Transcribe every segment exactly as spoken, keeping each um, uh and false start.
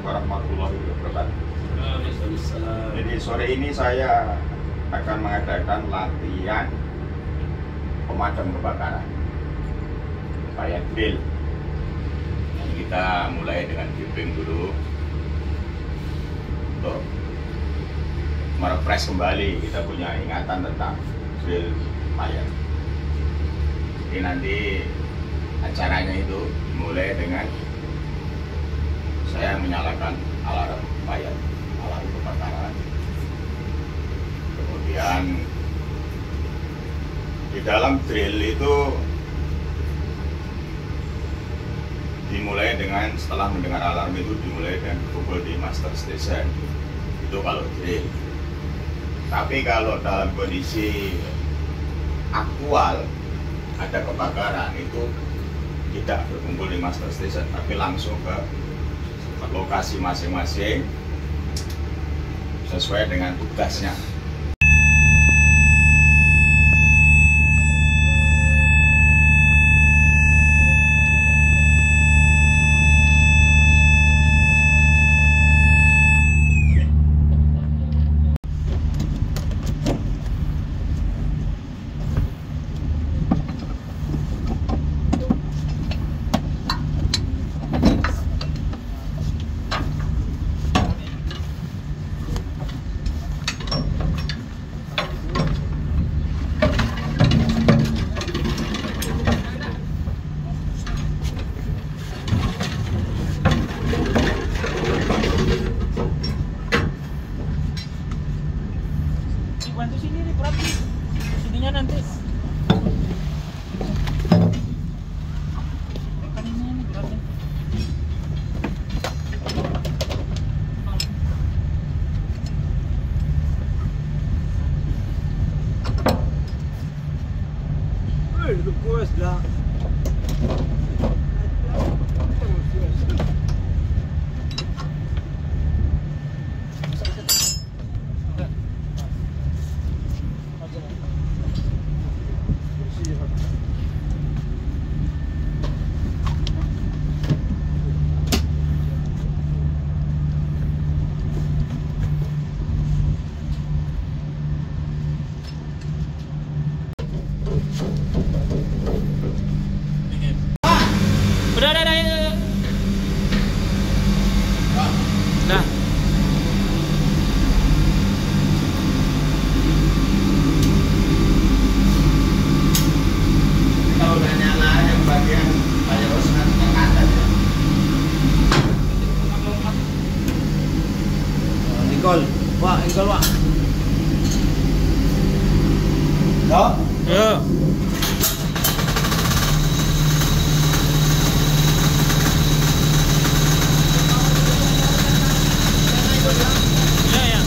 warahmatullahi wabarakatuh. Jadi sore ini saya akan mengadakan latihan pemadam kebakaran kayak drill. Nah, kita mulai dengan briefing dulu untuk merefresh kembali kita punya ingatan tentang drill fire. Jadi nanti acaranya itu dimulai dengan saya menyalakan alarm fire, alarm kebakaran. Kemudian di dalam drill itu dimulai dengan setelah mendengar alarm itu dimulai dengan pukul di master station. Itu kalau drill. Tapi kalau dalam kondisi aktual ada kebakaran itu tidak berkumpul di master station, tapi langsung ke lokasi masing-masing sesuai dengan tugasnya. Bantu sini nih, berat nih. Sininya nanti. Kan ini nih beratnya. Eh, itu kuas dah. Udah, udah, udah, udah. Nah. Kalau udah nyala yang bagian kayak usaha angkatan ya. Nicole, wah, Nicole, wah. Yo. Yo. Ya, ya.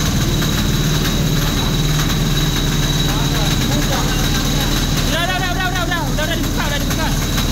Udah, udah, udah, udah, udah, udah, udah, udah dibuka, udah dibuka.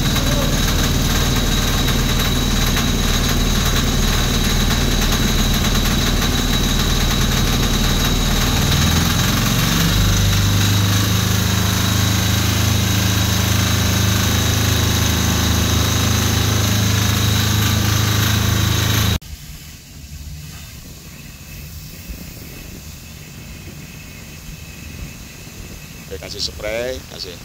Oke, kasih spray, kasih.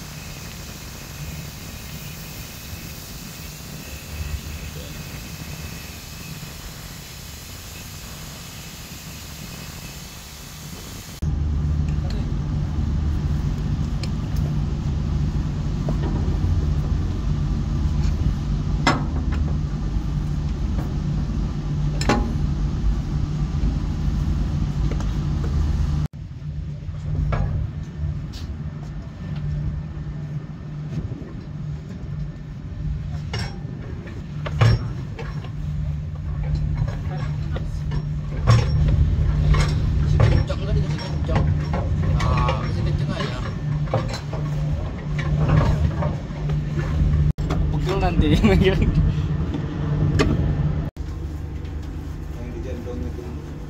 Nanti yang di jantung itu.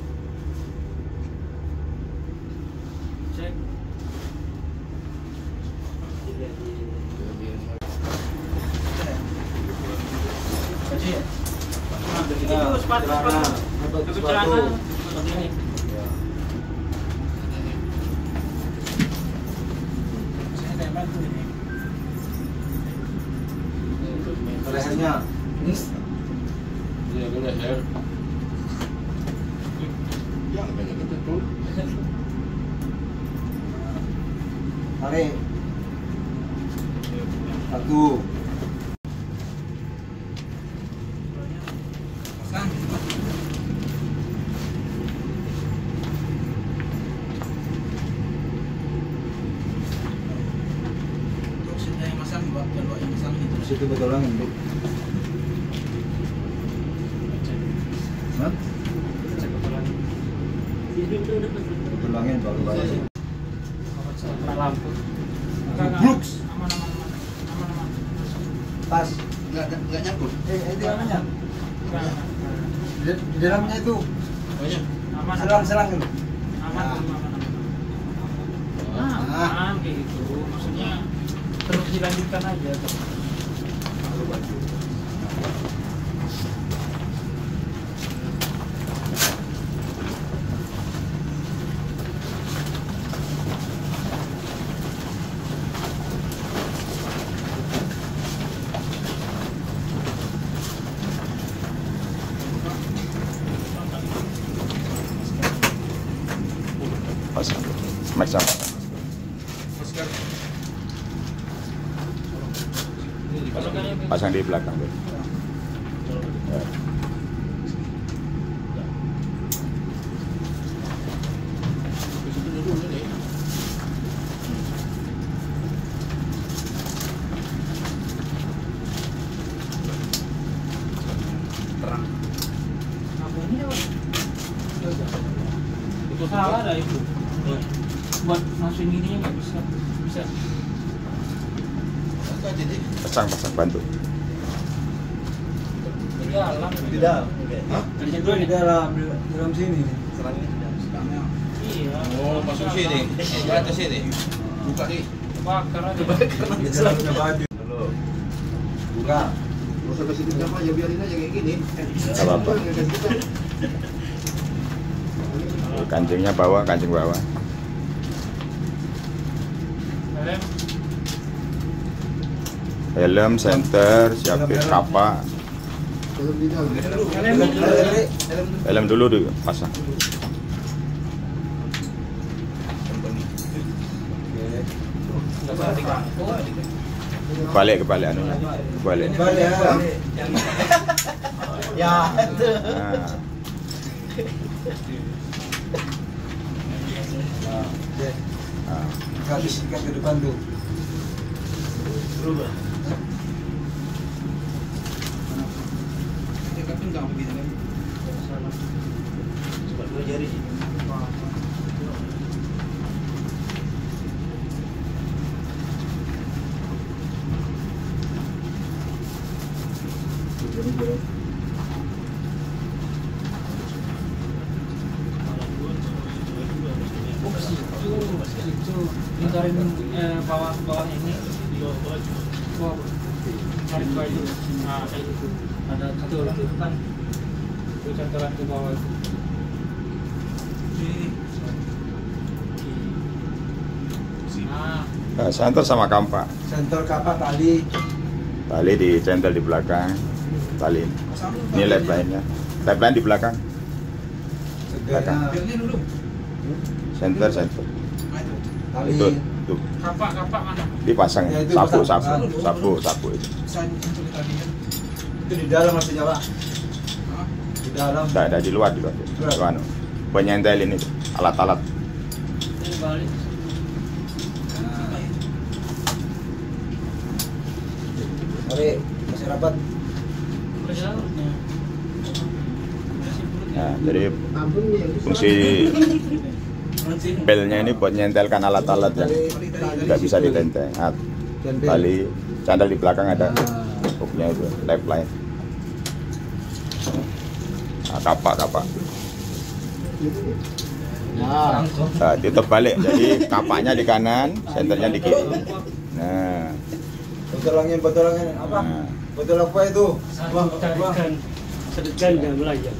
cek. Itu sepatu, Celana, sepatu. dapat Dapat sepatu. celana. Seperti ini. Ya. Saya ada yang bantu ini. Lehernya. Iya, gue leher. Yang banyak itu tuh. Tarik. Satu. Situ betul angin, Bu. Hah? Betul angin baru bayar. Kena lampu. Brooks. Aman, aman, aman. Aman, aman. Tas. Enggak enggak nyangkut. Eh, eh, di mananya? Enggak. Di, di dalamnya itu. Banyak. Aman, Selang-selang itu. aman, Ya. aman, aman. Ah. Nah, aman kayak gitu. Maksudnya terus dilanjutkan aja. Baru baju. Pasang. Macam apa? Masker. Pasang di belakang. Bu. Ya. Dulu nih. Terang. Apa ini apa? Itu salah dah itu. Buat masukin gininya nggak bisa. Bisa. Enggak jadi. Pasang, pasang bantu. Di dalam. Di dalam. Hah? Itu di dalam, di dalam sini. Iya. Oh, masuk sini. Di atas sini. Buka nih. Bakar aja. Di dalamnya baju. Halo. Buka. Gak usah kasih pinjam aja, biarin aja kayak gini. Gak apa-apa. Kancingnya bawah, kancing bawah. Helm. Helm, senter, siapin kapak. Helm dulu. Helm dulu dipasang. Nggak bisa digantung. Balik ke balik anunya. Balik. Balik ya. Ya. Nah, Nah, oke. nah. Ikat ikat ke depan tuh. Berubah. Coba dua jari sih. Oh, ke situ, ke situ. Lingkarin eh, bawah bawahnya ini. Bawah. Tarik bawah itu. Nah, kayak gitu. Ada satu lagi kan. Itu cantolan ke bawah itu. Nah, Nah, senter sama kampak. Senter kapak tali. Tali di centel di belakang. Tali. Ini lap line-nya. Lap line di belakang. Segarnya Center, center. tali. Itu, itu kapak kapak mana? dipasang. Ya, itu Sapu, pasang. sapu, sapu, sapu itu. Itu di dalam maksudnya, Pak. Di dalam. Tidak ada di luar, di luar. Luar. Itu anu. Penyentelin itu, alat-alat. Ini balik. Nah. Tarik, masih rapat. Berjalannya. Nah, jadi fungsi belnya ini buat nyentelkan alat-alat yang tidak bisa ditenteng. Nah, Dan bel. tali sandal di belakang ada Nah. hooknya itu, lap line. Nah, kapak, kapak. Nah, Nah, tutup balik. Jadi kapaknya di kanan, senternya di kiri. Nah, botol angin, botol angin apa? Nah. Botol apa itu? Buang, buang. Carikan Ganda Melayu.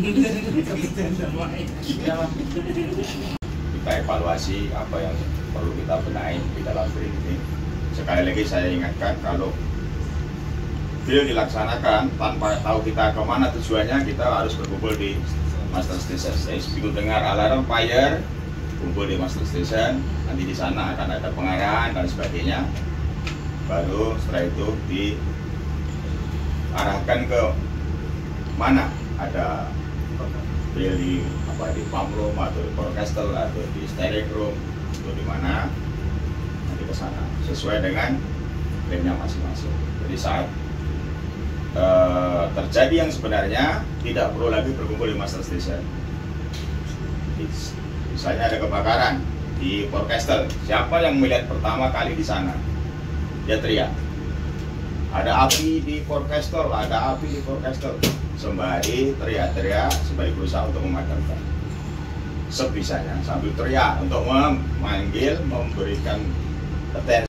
Kita evaluasi apa yang perlu kita benahi di dalam drill ini. Sekali lagi saya ingatkan, kalau drill dilaksanakan tanpa tahu kita kemana tujuannya, kita harus berkumpul di master station. Saya begitu dengar alarm fire, kumpul di master station. Nanti di sana akan ada pengarahan dan sebagainya. Baru setelah itu diarahkan ke mana ada drill di apa di pump room atau di forecastle atau di steering room atau di mana, nanti ke sana sesuai dengan plannya masing-masing. Jadi saat uh, terjadi yang sebenarnya, tidak perlu lagi berkumpul di master station. Misalnya ada kebakaran di forecastle, siapa yang melihat pertama kali di sana? Dia teriak, ada api di forecastle, ada api di forecastle. Sembari teriak-teriak, sembari berusaha untuk memadamkan. Sebisanya sambil teriak untuk memanggil, memberikan atensi